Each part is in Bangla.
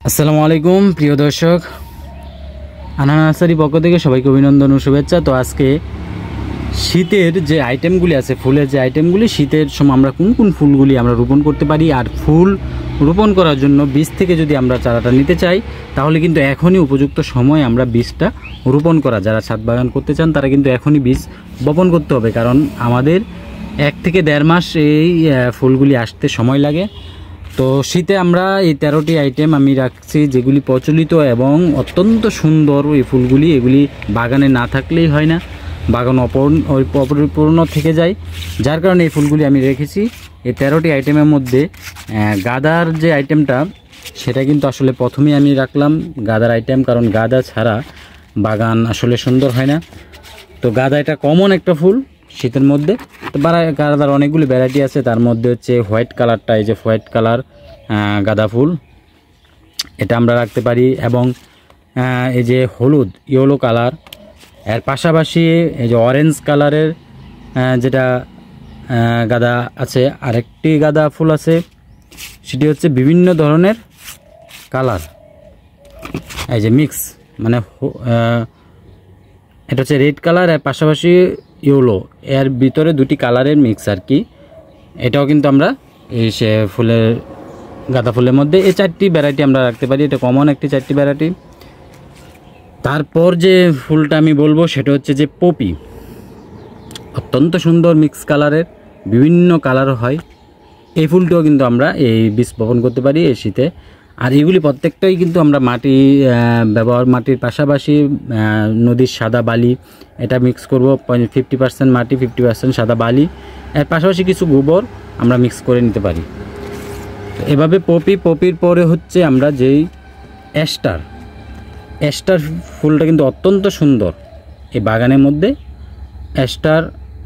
আসসালামু আলাইকুম প্রিয় দর্শক, আনহা নার্সারি পক্ষ থেকে সবাইকে অভিনন্দন ও শুভেচ্ছা। তো আজকে শীতের যে আইটেমগুলি আছে, ফুলের যে আইটেমগুলি, শীতের সময় আমরা কোন কোন ফুলগুলি আমরা রোপণ করতে পারি, আর ফুল রোপণ করার জন্য বীজ থেকে যদি আমরা চারাটা নিতে চাই তাহলে কিন্তু এখনই উপযুক্ত সময় আমরা বীজটা রোপণ করা। যারা ছাদ বাগান করতে চান তারা কিন্তু এখনই বীজ বপন করতে হবে, কারণ আমাদের 1 থেকে 1.5 মাস এই ফুলগুলি আসতে সময় লাগে। তো শীতে আমরা এই 13টি আইটেম আমি রাখছি যেগুলি প্রচলিত এবং অত্যন্ত সুন্দর। এই ফুলগুলি এগুলি বাগানে না থাকলেই হয় না, বাগান অপরিপূর্ণ থেকে যায়, যার কারণে এই ফুলগুলি আমি রেখেছি। এই 13টি আইটেমের মধ্যে গাঁদার যে আইটেমটা সেটা কিন্তু আসলে প্রথমেই আমি রাখলাম, গাঁদার আইটেম, কারণ গাঁদা ছাড়া বাগান আসলে সুন্দর হয় না। তো গাঁদা এটা কমন একটা ফুল শীতের মধ্যে। তো গাঁদার অনেকগুলি ভ্যারাইটি আছে, তার মধ্যে হচ্ছে হোয়াইট কালারটা, এই যে হোয়াইট কালার গাঁদা ফুল, এটা আমরা রাখতে পারি। এবং এই যে হলুদ ইয়েলো কালার, এর পাশাপাশি এই যে অরেঞ্জ কালারের যেটা গাঁদা আছে, আরেকটি গাঁদা ফুল আছে, সেটি হচ্ছে বিভিন্ন ধরনের কালার, এই যে মিক্স, মানে এটা হচ্ছে রেড কালার, এর পাশাপাশি ইয়েলো, এর ভিতরে দুটি কালারের মিক্স আর কি। এটাও কিন্তু আমরা এই সে ফুলের গাঁদা ফুলের মধ্যে এই 4টি ভ্যারাইটি আমরা রাখতে পারি। এটা কমন একটি 4টি ভ্যারাইটি। তারপর যে ফুলটা আমি বলবো সেটা হচ্ছে যে পপি, অত্যন্ত সুন্দর মিক্স কালারের, বিভিন্ন কালার হয়। এই ফুলটাও কিন্তু আমরা এই বীজ বপন করতে পারি এই শীতে। আর এগুলি প্রত্যেকটাই কিন্তু আমরা মাটি মাটির পাশাপাশি নদীর সাদা বালি এটা মিক্স করব, 50% মাটি 50% সাদা বালি, এর পাশাপাশি কিছু গোবর আমরা মিক্স করে নিতে পারি। এভাবে পপির পরে হচ্ছে আমরা যেই অ্যাস্টার ফুলটা কিন্তু অত্যন্ত সুন্দর এই বাগানের মধ্যে। অ্যাস্টার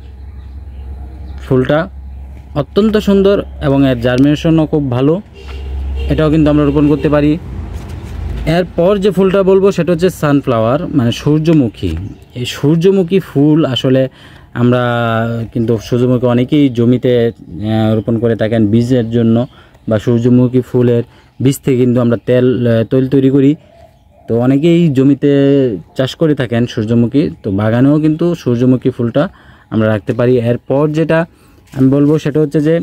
ফুলটা অত্যন্ত সুন্দর এবং এর জার্মিনেশনও খুব ভালো, এটাও কিন্তু আমরা রোপণ করতে পারি। এরপর যে ফুলটা বলবো সেটা হচ্ছে সানফ্লাওয়ার, মানে সূর্যমুখী। এই সূর্যমুখী ফুল আসলে আমরা কিন্তু সূর্যমুখী অনেকেই জমিতে রোপণ করে থাকেন বীজের জন্য, বা সূর্যমুখী ফুলের বীজ থেকে কিন্তু আমরা তৈল তৈরি করি। তো অনেকেই জমিতে চাষ করে থাকেন সূর্যমুখী, তো বাগানেও কিন্তু সূর্যমুখী ফুলটা আমরা রাখতে পারি। এরপর যেটা আমি বলবো সেটা হচ্ছে যে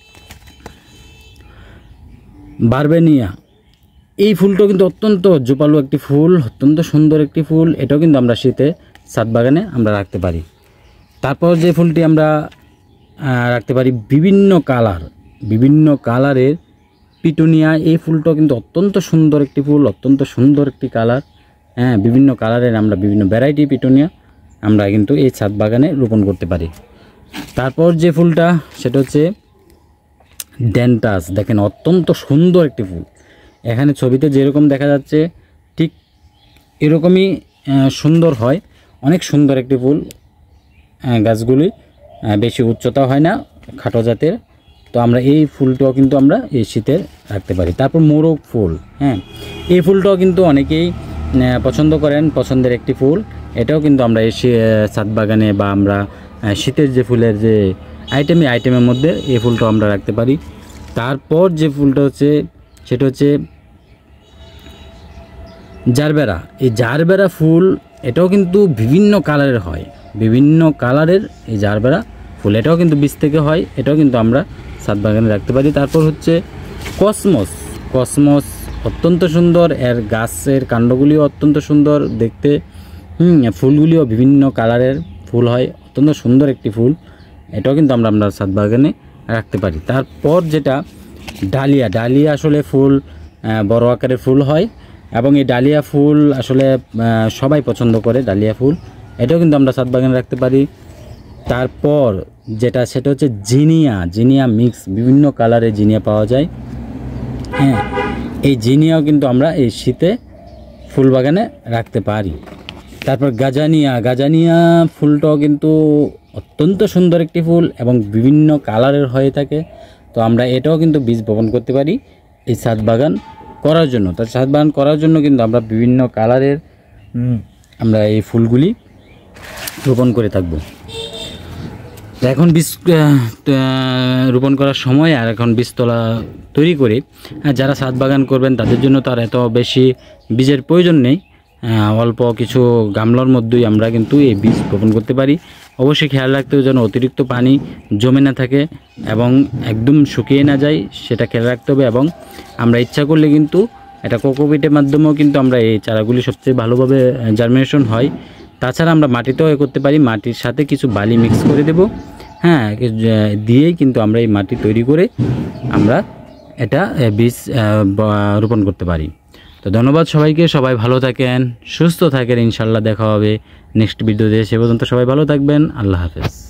বারবেনিয়া। এই ফুলটাও কিন্তু অত্যন্ত জোপালো একটি ফুল, অত্যন্ত সুন্দর একটি ফুল, এটাও কিন্তু আমরা শীতে ছাদ বাগানে আমরা রাখতে পারি। তারপর যে ফুলটি আমরা রাখতে পারি বিভিন্ন কালারের পিটুনিয়া। এই ফুলটাও কিন্তু অত্যন্ত সুন্দর একটি ফুল, অত্যন্ত সুন্দর একটি কালার। বিভিন্ন কালারের আমরা বিভিন্ন ভ্যারাইটি পিটুনিয়া আমরা কিন্তু এই ছাদ বাগানে রোপণ করতে পারি। তারপর যে ফুলটা সেটা হচ্ছে ড্যান্টাস। দেখেন অত্যন্ত সুন্দর একটি ফুল, এখানে ছবিতে যেরকম দেখা যাচ্ছে ঠিক এরকমই সুন্দর হয়, অনেক সুন্দর একটি ফুল। গাছগুলি বেশি উচ্চতা হয় না, খাটো জাতের। তো আমরা এই ফুলটাও কিন্তু আমরা এই শীতে রাখতে পারি। তারপর মোরগ ফুল, এই ফুলটাও কিন্তু অনেকেই পছন্দ করেন, পছন্দের একটি ফুল। এটাও কিন্তু আমরা এই ছাদ বাগানে বা আমরা শীতের যে ফুলের যে আইটেমের মধ্যে এই ফুলটাও আমরা রাখতে পারি। তারপর যে ফুলটা হচ্ছে সেটা হচ্ছে জারবেরা। এই জারবেরা ফুল এটাও কিন্তু বিভিন্ন কালারের হয়, বিভিন্ন কালারের এই জারবেরা ফুল, এটাও কিন্তু বীজ থেকে হয়, এটাও কিন্তু আমরা ছাদ বাগানে রাখতে পারি। তারপর হচ্ছে কসমস, অত্যন্ত সুন্দর, এর গাছের কাণ্ডগুলিও অত্যন্ত সুন্দর দেখতে, ফুলগুলিও বিভিন্ন কালারের ফুল হয়, অত্যন্ত সুন্দর একটি ফুল, এটাও কিন্তু আমরা ছাদ বাগানে রাখতে পারি। তারপর যেটা ডালিয়া আসলে ফুল বড় আকারের ফুল হয় এবং এই ডালিয়া ফুল আসলে সবাই পছন্দ করে, ডালিয়া ফুল, এটাও কিন্তু আমরা ছাদ বাগানে রাখতে পারি। তারপর সেটা হচ্ছে জিনিয়া মিক্স, বিভিন্ন কালারের জিনিয়া পাওয়া যায়। এই জিনিয়াও কিন্তু আমরা এই শীতে ফুল বাগানে রাখতে পারি। তারপর গাজানিয়া ফুলটাও কিন্তু অত্যন্ত সুন্দর একটি ফুল এবং বিভিন্ন কালারের হয়ে থাকে। তো আমরা এটাও কিন্তু বীজ বপন করতে পারি এই ছাদ বাগান করার জন্য। তো ছাদ বাগান করার জন্য কিন্তু আমরা বিভিন্ন কালারের আমরা এই ফুলগুলি রোপণ করে থাকব। এখন বীজ রোপণ করার সময় আর এখন বীজতলা তৈরি করে যারা ছাদ বাগান করবেন তাদের জন্য তো আর এত বেশি বীজের প্রয়োজন নেই। অল্প কিছু গামলার মধ্যেই আমরা কিন্তু এই বীজ রোপণ করতে পারি। অবশ্যই খেয়াল রাখতে হবে যেন অতিরিক্ত পানি জমে না থাকে এবং একদম শুকিয়ে না যায়, সেটা খেয়াল রাখতে হবে। এবং আমরা ইচ্ছা করলে কিন্তু এটা কোকোপিটের মাধ্যমেও কিন্তু আমরা এই চারাগুলি সবচেয়ে ভালোভাবে জার্মিনেশন হয়। তাছাড়া আমরা মাটিতেও করতে পারি, মাটির সাথে কিছু বালি মিক্স করে দেব, হ্যাঁ, দিয়েই কিন্তু আমরা এই মাটি তৈরি করে আমরা এটা বীজ রোপণ করতে পারি। তো ধন্যবাদ সবাইকে, সবাই ভালো থাকেন, সুস্থ থাকেন, ইনশাল্লাহ দেখা হবে নেক্সট ভিডিওতে। সে পর্যন্ত সবাই ভালো থাকবেন, আল্লাহ হাফেজ।